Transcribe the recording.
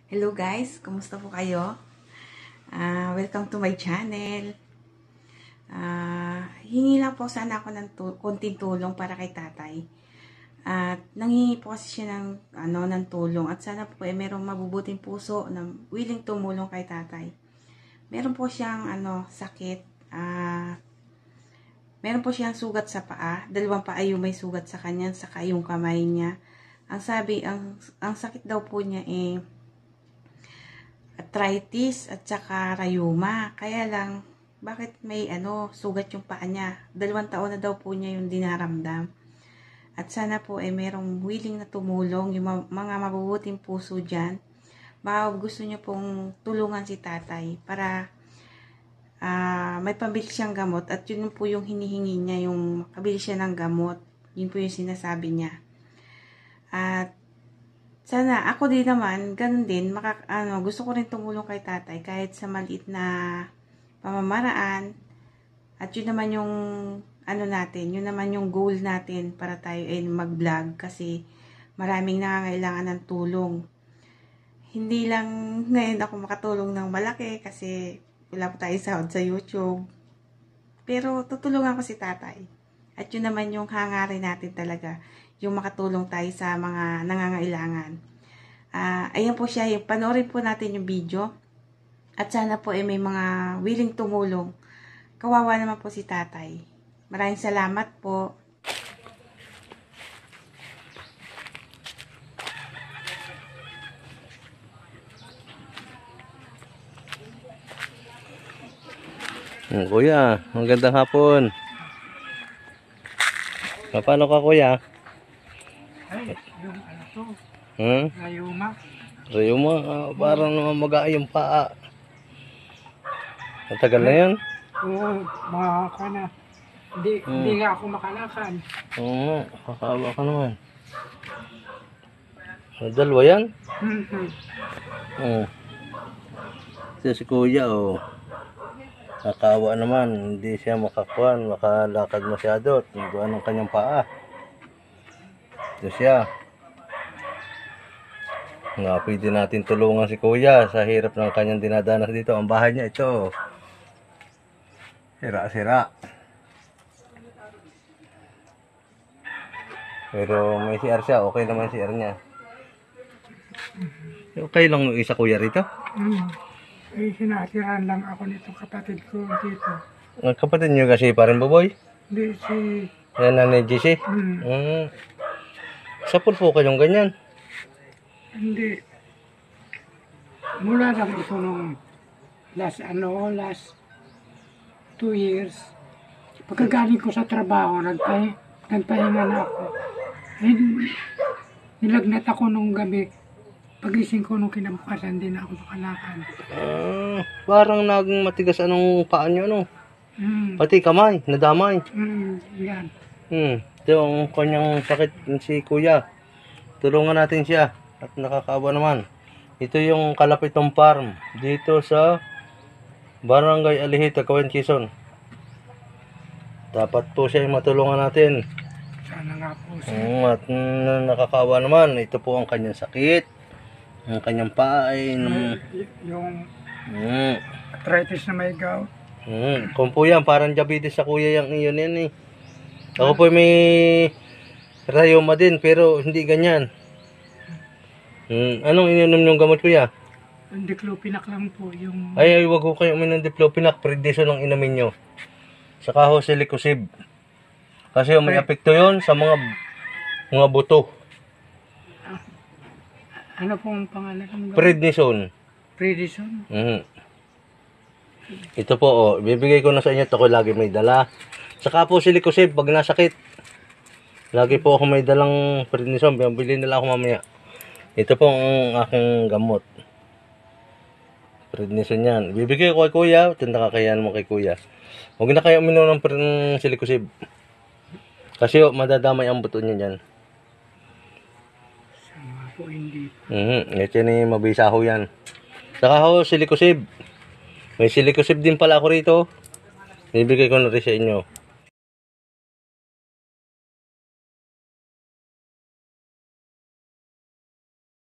Hello guys, kumusta po kayo? Welcome to my channel. Hingi lang po sana ako ng konting tulong para kay tatay. At nanghingi po kasi siya ng tulong at sana po merong mabubuting puso na willing tumulong kay tatay. Meron po siyang sakit. Meron po siyang sugat sa paa. Dalawang paa yung may sugat sa kanya, saka yung kamay niya. Ang sakit daw po niya arthritis at saka rheuma. Kaya lang, bakit may sugat yung paa niya? 2 taon na daw po niya yung dinaramdam. At sana po merong willing na tumulong, yung mga mabubuting puso dyan. Baka gusto niyo pong tulungan si tatay para may pambili siyang gamot. At yun po yung hinihingi niya, yung makabili siya ng gamot. Yun po yung sinasabi niya. At sana, ako din naman, ganun din, gusto ko rin tumulong kay tatay kahit sa maliit na pamamaraan. At yun naman yung, yun naman yung goal natin para tayo mag-vlog kasi maraming nangangailangan ng tulong. Hindi lang ngayon ako makatulong ng malaki kasi wala po tayo sahod sa YouTube. Pero tutulungan ko si tatay. At yun naman yung hangarin natin talaga, yung makatulong tayo sa mga nangangailangan. Ayan po siya, panoorin po natin yung video. At sana po may mga willing tumulong. Kawawa naman po si tatay. Maraming salamat po. Kuya, magandang hapon. Paano ka, kuya? Ay, yung to, rayuma. Rayuma, parang namaga yung paa. Matagal na yan? Oo, mga na. Hindi nga ako makalakad. Oo, kakaawa ka naman. Dalawa yan? Oo. Si kuya, kakaawa naman, hindi siya makalakad masyado. Nagawa ng kanyang paa. Ito siya. Nga, pwede natin tulungan si kuya sa hirap ng kanyang dinadanas dito. Ang bahay niya ito. Sira-sira. Pero may CR siya. Okay naman CR niya. Okay lang yung isa kuya rito? Sinatiran lang ako nito kapatid ko dito. Ang kapatid niyo kasi parin Boboy? Hindi si... Yan na ni GC? Sa pulpo kayong ganyan? Hindi. Mula lang ito nung last 2 years. Pagkagaling ko sa trabaho, nagpahinga na ako. Nilagnat ako nung gabi. Pagising ko nung kinabukasan, hindi na ako makalakad. Parang naging matigas anong paa niyo, Pati kamay, nadamay. Yan. Ito ang kanyang sakit si kuya. Tulungan natin siya. At nakakaawa naman. Ito yung Kalapitong Farm. Dito sa Barangay Alihita, Cauen, Quezon. Dapat po siya yung matulungan natin. Sana nga po siya. At nakakaawa naman. Ito po ang kanyang sakit. Ang kanyang paa ay... Yung arthritis na may gout. Kung po yan, parang diabetes sa kuya yung iyon yan Ako po may rheuma din, pero hindi ganyan. Anong ininom yung gamot kuya? Diclofenac lang po yung... Ay, wag ko kayo uminom ng Diclofenac, prednisone ang inumin nyo. Saka ho silicosib. Kasi may epekto yon sa mga buto. Ano pong pangalan ng gamot? Prednisone. Prednisone? Ito po, bibigay ko na sa inyo. Ito ko lagi may dala. Saka po silicosib, pag nasakit. Lagi po ako may dalang prednisone. Bili nila ako mamaya. Ito po ang aking gamot. Prednisone yan. Bibigay ko kay kuya. Ito nakakayaan mo kay kuya. Huwag na kayo uminom ng silicosib. Kasi madadamay ang buto niya dyan. Sama po hindi. Ito ni mabisa ho yan. Saka ho silicosib. May silicosib din pala ako rito. Bibigay ko na rin sa inyo.